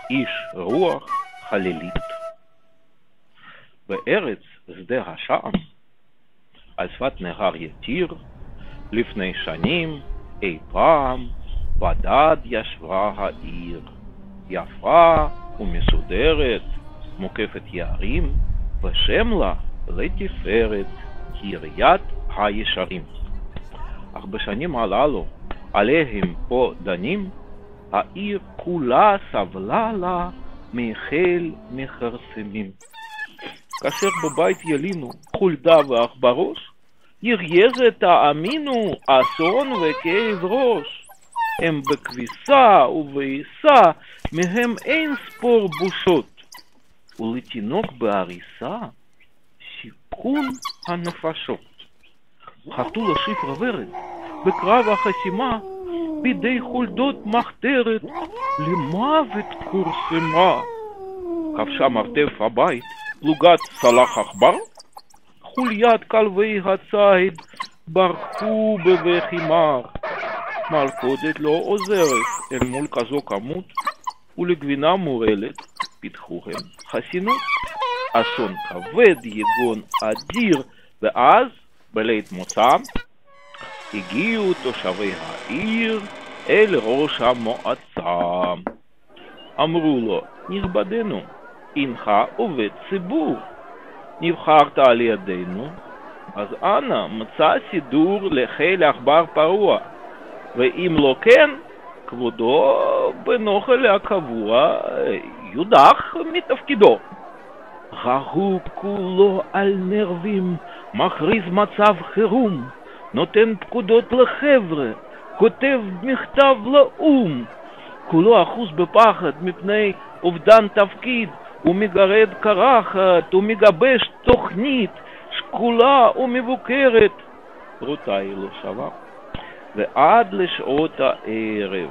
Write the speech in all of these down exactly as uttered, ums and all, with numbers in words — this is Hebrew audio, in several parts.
איש רוח חלילית. בארץ שדה השעם, על שפת נהר יתיר, לפני שנים אי פעם בדד ישבה העיר, יפה ומסודרת, מוקפת יערים, ושם לה לתפארת, קריית הישרים. אך בשנים הללו עליהם פה דנים, העיר כולה סבלה לה מחיל מכרסמים. כאשר בבית ילינו חולדה ועכברוש, יריירת תאמינו אסון וכאב ראש. הם בכביסה ובעיסה, מהם אין ספור בושות. ולתינוק בעריסה, שיכון הנפשות. חתול השיפרה ורד, בקרב החסימה, בידי חולדות מחתרת, למוות כורסמה. כבשה מרתף הבית, פלוגת סלח עכבר, חוליית כלבי הציד, ברחו בבכי מר. מלכודת לא עוזרת אל מול כזו כמות, ולגבינה מורלת פיתחו הם חסינות. אסון כבד, יגון אדיר, ואז בלית מוצא הגיעו תושבי העיר אל ראש המועצה. אמרו לו, נכבדנו, אינך עובד ציבור, נבחרת על ידינו, אז אנא מצא סידור לחיל עכבר פרוע, ואם לא כן, כבודו בנוכל הקבוע יודח מתפקידו. רהוב כולו על נרבים, מכריז מצב חירום, נותן פקודות לחבר'ה, כותב מכתב לאום. כולו אחוז בפחד מפני אובדן תפקיד, ומגרד קרחת ומגבש תוכנית שקולה ומבוקרת. רותה היא לא שווה. ועד לשעות הערב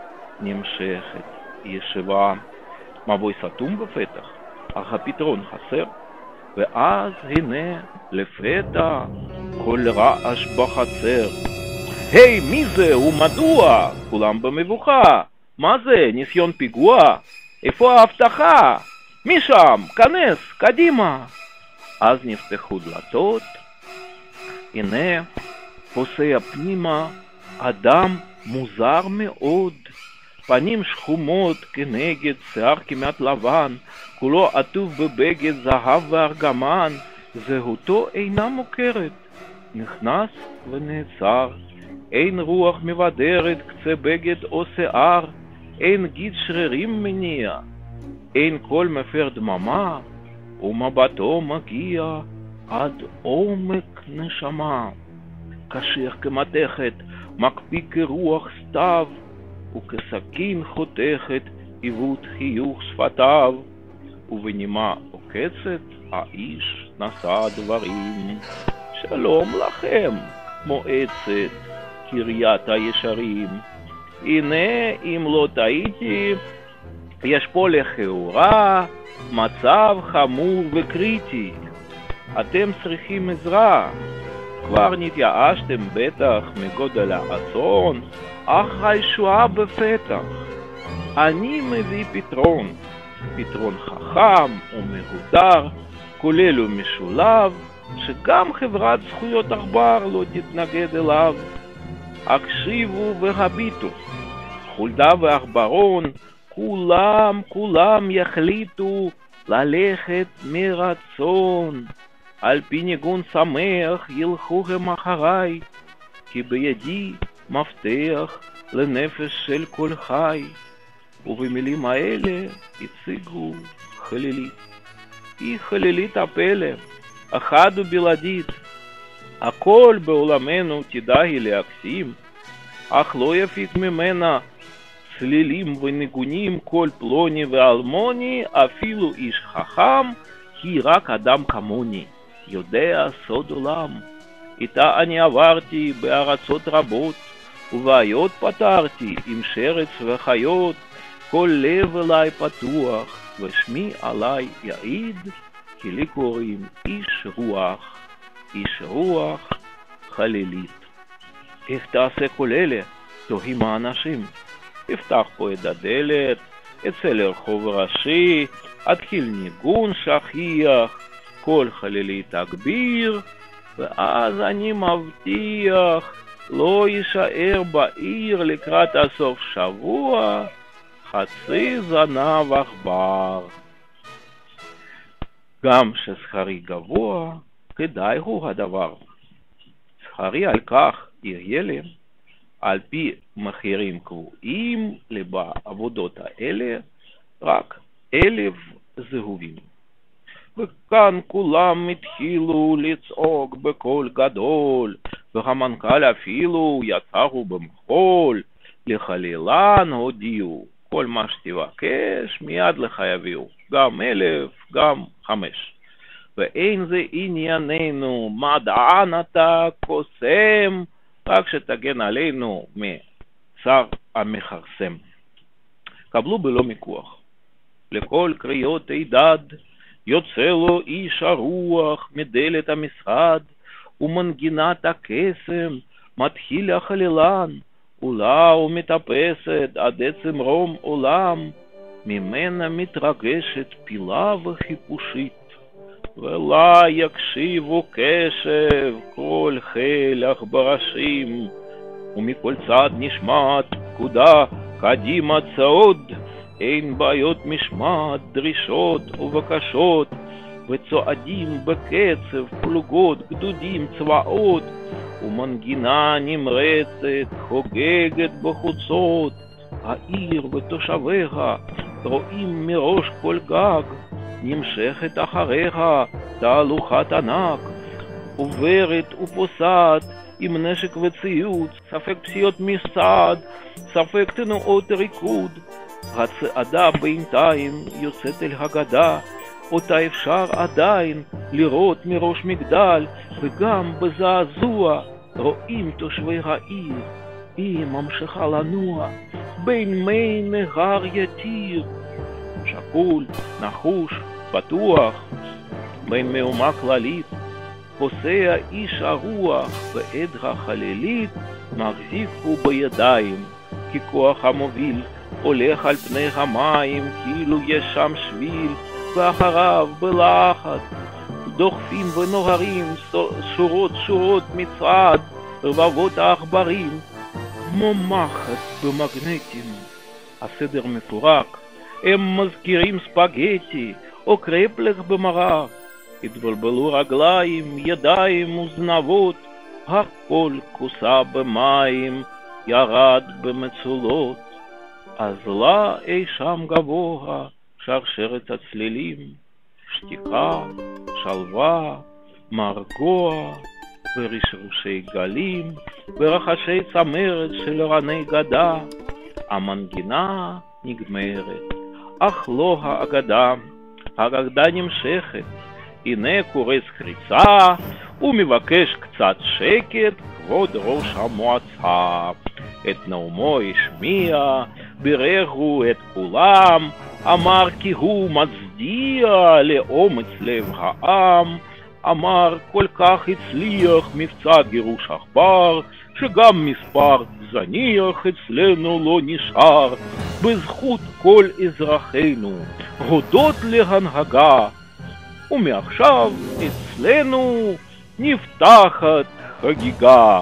נמשכת ישיבה. מבוי סתום בפתח, אך הפתרון חסר. ואז הנה לפתע כל רעש בחצר. היי, מי זה ומדוע? כולם במבוכה. מה זה, ניסיון פיגוע? איפה ההבטחה? מי שם? כנס, קדימה. אז נפתחו דלתות. הנה פוסע פנימה אדם מוזר מאוד, פנים שחומות כנגד, שיער כמעט לבן, כולו עטוב בבגד זהב וארגמן. זהותו אינה מוכרת. נכנס ונעצר. אין רוח מבדרת קצה בגד או שיער, אין גיד שרירים מניע, אין קול מפר דממה, ומבטו מגיע עד עומק נשמה. קשיח כמתכת, מקפיא כרוח סתיו, וכסכין חותכת עיוות חיוך שפתיו. ובנימה עוקצת האיש נשא דברים. שלום לכם, מועצת קריית הישרים. הנה, אם לא טעיתי, יש פה לכאורה מצב חמור וקריטי. אתם צריכים עזרה. כבר נתייאשתם בטח מגודל האסון, אך הישועה בפתח. אני מביא פתרון, פתרון חכם ומהודר, כולל ומשולב, שגם חברת זכויות עכבר לא תתנגד אליו. הקשיבו והביטו, חולדה ועכברון, כולם כולם יחליטו ללכת מרצון. על פי ניגון שמח ילכו הם אחריי, כי בידי מפתח לנפש של כל חי. ובמילים האלה הציגו חלילית. היא חלילית הפלא, אחת ובלעדית. הכל בעולמנו תדע היא להקסים, אך לא יפיק ממנה צלילים וניגונים כל פלוני ואלמוני. אפילו איש חכם היא רק אדם כמוני, יודע סוד עולם. איתה אני עברתי בארצות רבות, ובעיות פתרתי עם שרץ וחיות. כל לב אליי פתוח, ושמי עליי יעיד, כי לי קוראים איש רוח, איש רוח חלילית. איך תעשה כל אלה? תוהים האנשים. תפתח פה את הדלת, אצא לרחוב ראשי, אתחיל ניגון שכיח, כל חלילי תגביר, ואז אני מבטיח, לא יישאר בעיר לקראת הסוף שבוע, חצי זנב עכבר. גם ששכרי גבוה, כדאי הוא הדבר. שכרי על כך יהיה לי, על פי מחירים קבועים בעבודות האלה, רק אלף זהובים. וכאן כולם התחילו לצעוק בקול גדול, והמנכ"ל אפילו יצרו במחול, לחלילן הודיעו, כל מה שתבקש מיד לך יביאו, גם אלף, גם חמש. ואין זה ענייננו, מדען אתה קוסם, רק שתגן עלינו מצר המחרסם. קבלו בלא מיקוח, לכל קריאות הידד, יוצא לו איש הרוח מדלת המשרד, ומנגינת הקסם מתחיל החלילן, עולה ומטפסת עד עצם רום עולם, ממנה מתרגשת פילה וחיפושית, ולה יקשיבו קשב כל חיל עכברשים, ומכל צד נשמעת פקודה קדימה צעוד, אין בעיות משמעת, דרישות ובקשות, וצועדים בקצב פלוגות, גדודים, צבאות, ומנגינה נמרצת חוגגת בחוצות. העיר ותושביה רואים מראש כל גג, נמשכת אחריה תהלוכת ענק, עוברת ופוסעת עם נשק וציוד, ספק פסיעות מסעד, ספק תנועות ריקוד. הצעדה בינתיים יוצאת אל הגדה, אותה אפשר עדיין לראות מראש מגדל, וגם בזעזוע רואים תושבי העיר, היא ממשיכה לנוע בין מי נהר יתיר, שקול, נחוש, פתוח, בין מהומה כללית, פוסע איש הרוח ועד החלילית מחזיק הוא בידיים, כי כוח המוביל הולך על פני המים, כאילו יש שם שביל, ואחריו בלחץ דוחפים ונוהרים שורות שורות מצעד רבבות העכברים, כמו מחט במגנטים. הסדר מפורק, הם מזכירים ספגטי או קרפלך במרק, התבלבלו רגליים, ידיים וזנבות, הכל כוסה במים, ירד במצולות. אז לה אי שם גבוה שרשרת הצלילים, שתיקה, שלווה, מרגוע, ורשרושי גלים, ורחשי צמרת של רני גדה. המנגינה נגמרת, אך לא האגדה. האגדה נמשכת, הנה קורס קריצה, ומבקש קצת שקט כבוד ראש המועצה. את נאומו השמיע, בירך הוא את כולם, אמר כי הוא מצדיע לאומץ לב העם, אמר כל כך הצליח מבצע גירוש עכבר, שגם מספר זניח אצלנו לא נשאר, בזכות כל אזרחינו הודות להנהגה, ומעכשיו אצלנו נפתחת חגיגה.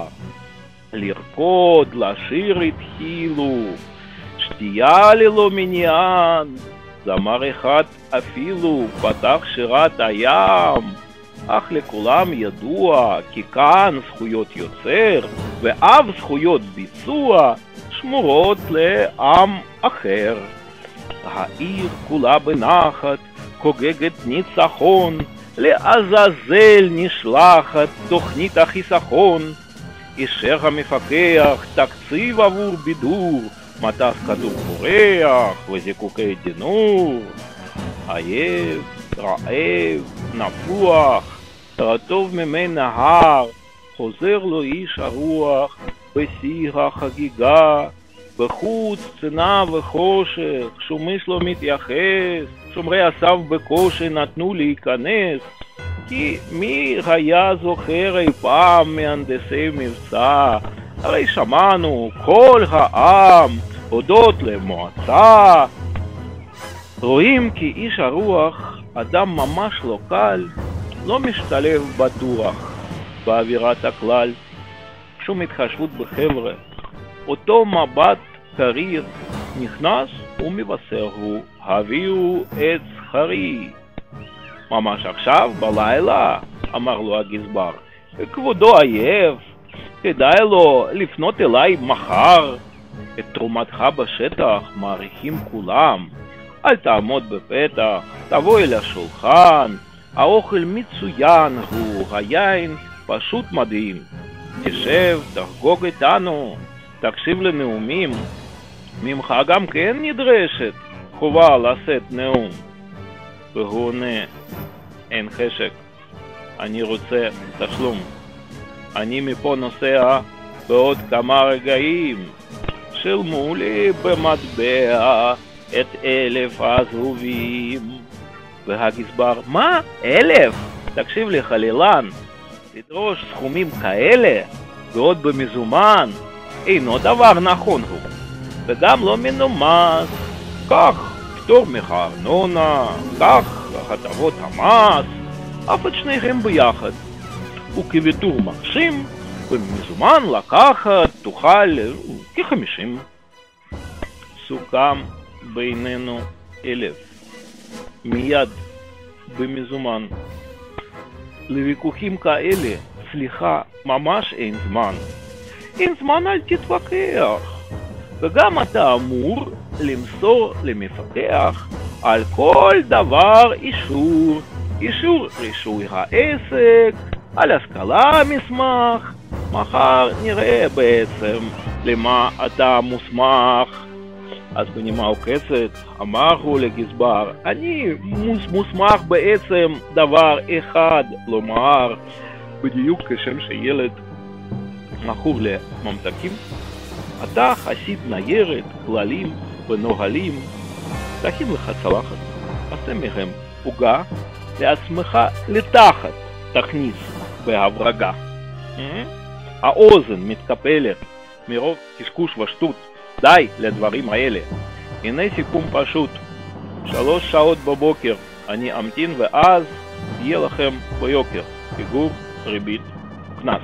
לרקוד, לשיר התחילו, שתייה ללא מניין, זמר אחד אפילו פתח שירת הים, אך לכולם ידוע כי כאן זכויות יוצר ואף זכויות ביצוע שמורות לעם אחר. העיר כולה בנחת חוגגת ניצחון, לעזאזל נשלחת תוכנית החיסכון. אישר המפקח תקציב עבור בידור, מטס כדור פורח וזיקוקי דינור. עייף, רעב, נפוח, רטוב ממי נהר, חוזר לו איש הרוח בשיא החגיגה. בחוץ צנע וחושך, שום איש לא מתייחס, שומרי הסף בקושי נתנו להיכנס, כי מי היה זוכר אי פעם מהנדסי מבצע? הרי שמענו כל העם הודות למועצה. רואים כי איש הרוח, אדם ממש לא קל, לא משתלב בטוח באווירת הכלל. שום התחשבות בחבר'ה, אותו מבט קריר נכנס ומבשר הוא, הביאו את שכרי. ממש עכשיו בלילה, אמר לו הגזבר, כבודו עייף, כדאי לו לפנות אליי מחר. את תרומתך בשטח מעריכים כולם, אל תעמוד בפתח, תבוא אל השולחן, האוכל מצוין הוא, היין פשוט מדהים. תשב, תחגוג איתנו, תקשיב לנאומים, ממך גם כן נדרשת חובה לשאת נאום. והוא עונה, אין חשק, אני רוצה תשלום. אני מפה נוסע בעוד כמה רגעים, שלמו לי במטבע את אלף הזהובים. והגזבר, מה? אלף? תקשיב לי חלילן, לדרוש סכומים כאלה ועוד במזומן אינו דבר נכון הוא, וגם לא מנומס. כך פטור מארנונה, כך הטבות המס, אף את שניהם ביחד, וכוויתור מרשים במזומן לקחת תוכל כחמישים. סוכם בינינו אלף, מיד במזומן. לוויכוחים כאלה, סליחה, ממש אין זמן. אין זמן, אל תתווכח. וגם אתה אמור למסור למפקח על כל דבר אישור. אישור רישוי העסק, על השכלה מסמך. מחר נראה בעצם למה אתה מוסמך. אז בנימה עוקצת אמר הוא לגזבר, אני מוס, מוסמך בעצם דבר אחד לומר, בדיוק כשם שילד מכור לממתקים. אתה חסיד ניירת, כללים ונוהלים, תכין לך צלחת, עשה מהם עוגה, לעצמך לתחת תכניס בהברגה. האוזן מתקפלת מרוב קשקוש ושטות, די לדברים האלה. הנה סיכום פשוט, שלוש שעות בבוקר אני אמתין ואז יהיה לכם ביוקר, פיגור, ריבית, כנס.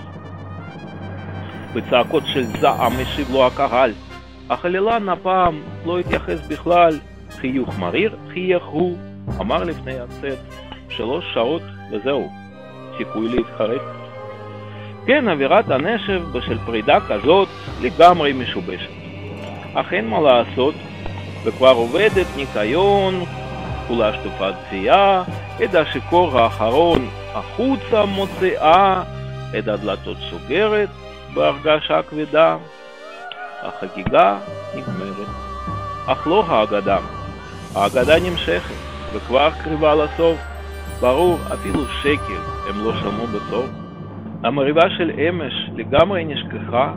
בצעקות של זעם משיב לו הקהל. החלילן הפעם לא התייחס בכלל, חיוך מריר חייך הוא, אמר לפני הצאת, שלוש שעות וזהו, סיכוי להתחרט. כן, אווירת הנשב בשל פרידה כזאת לגמרי משובשת. אך אין מה לעשות, וכבר עובדת ניקיון, כולה שטופת צייה, את השיקור האחרון החוצה מוציאה, את הדלתות סוגרת בהרגשה כבדה. החגיגה נגמרת, אך לא האגדה. האגדה נמשכת, וכבר קריבה לסוף. ברור, אפילו שקל הם לא שמעו בסוף. המריבה של אמש לגמרי נשכחה,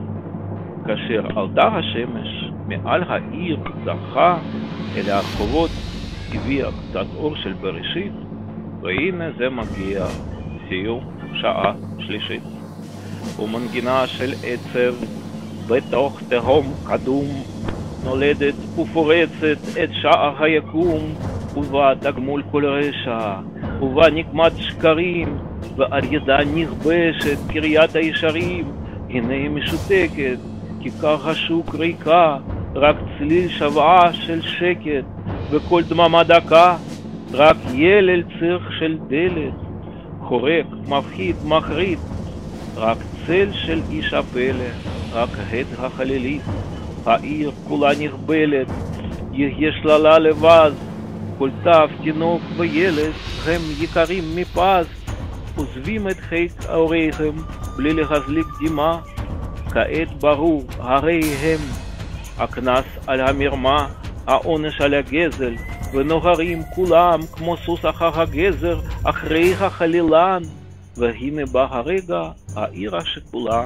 כאשר עלתה השמש מעל העיר זרחה אל הרחובות, הביאה קצת אור של בראשית, והנה זה מגיע סיום שעה שלישית. ומנגינה של עצב בתוך תהום קדום נולדת ופורצת את שער היקום, ובה תגמול כל רשע, ובה נקמת שקרים, ועל ידה נכבשת קריית הישרים. הנה היא משותקת, כיכר השוק ריקה, רק צליל שבעה של שקט, וכל דממה דקה, רק ילל צרח של דלת, חורק, מפחיד, מחריד, רק צל של איש הפלא, רק הד החלילית, העיר כולה נכבלת, יהיה שללה לבז, כל תף, תינוק וילד, הם יקרים מפז, עוזבים את חיק ההוריהם בלי להזליק דמעה, כעת ברור, הרי הם הכנס על המרמה, העונש על הגזל, ונוהרים כולם כמו סוס אחר הגזר, אחרי החלילן. והנה בא הרגע, העיר השכולה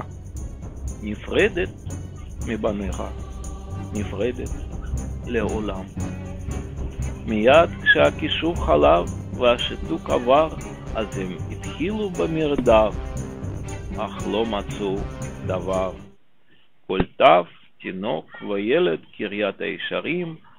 נפרדת מבניך, נפרדת לעולם. מיד כשהכישוף חלב והשיתוק עבר, אז הם התחילו במרדף, אך לא מצאו דבר. כל תף, תינוק וילד קריית הישרים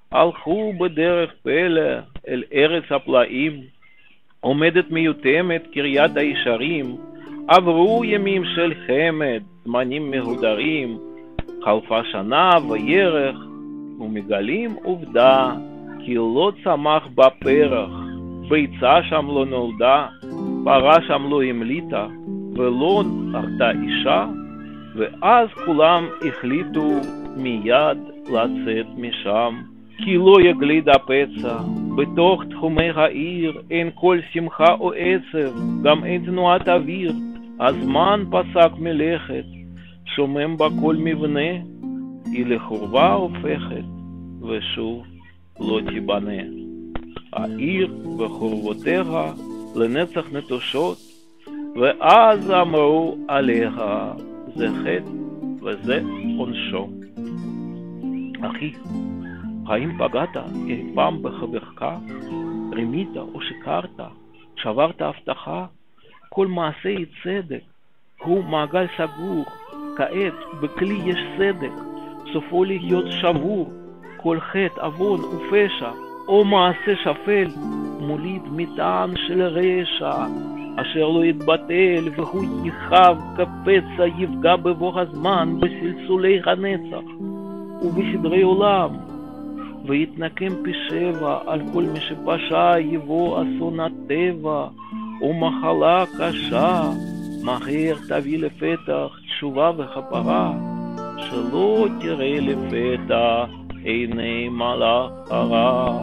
הלכו בדרך פלא אל ארץ הפלאים, עומדת מיותמת קריית הישרים, עברו ימים של חמד, זמנים מהודרים, חלפה שנה וירח, ומגלים עובדה, כי לא צמח בה פרח, ביצה שם לא נולדה, פרה שם לא המליטה, ולא ארתה אישה, ואז כולם החליטו מיד לצאת משם, כי לא יגליד הפצע, בתוך תחומי העיר אין כל שמחה או עצב, גם אין תנועת אוויר, הזמן פסק מלכת, שומם בה כל מבנה, היא לחורבה הופכת, ושוב לא תיבנה. העיר וחורבותיה לנצח נטושות, ואז אמרו עליה, זה חטא וזה עונשו. אחי, האם פגעת אי פעם בחברך? רימית או שיקרת? שברת הבטחה? כל מעשה היא צדק, הוא מעגל סגור, כעת בכלי יש צדק, סופו להיות שבור, כל חטא, עוון ופשע, או מעשה שפל, מוליד מטען של רשע, אשר לא יתבטל והוא יכאב כפצע יפגע בבוא הזמן בסלסולי הנצח ובסדרי עולם, ויתנקם פי שבע על כל מי שפשע, יבוא אסון הטבע ומחלה קשה, מהר תביא לפתח תשובה וכפרה, שלא תראה לפתע עיני מלאך הרע.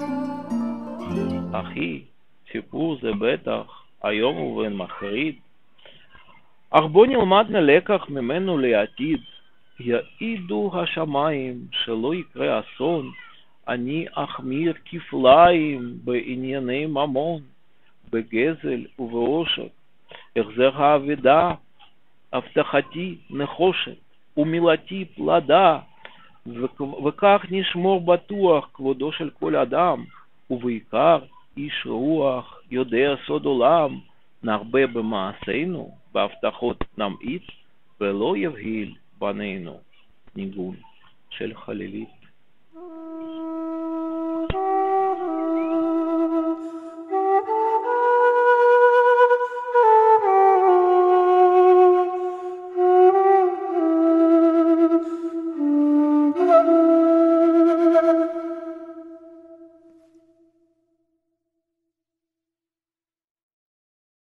אחי, סיפור זה בטח היום ובן מחריד, אך בוא נלמד לקח ממנו לעתיד. יעידו השמיים שלא יקרה אסון, אני אחמיר כפליים בענייני ממון, בגזל ובעושק, החזר האבדה, הבטחתי נחושת ומילתי פלדה, וכך נשמור בטוח כבודו של כל אדם, ובעיקר איש רוח יודע סוד עולם, נרבה במעשינו, בהבטחות נמעיט, ולא יבהיל בנינו. ניגון של חלילית.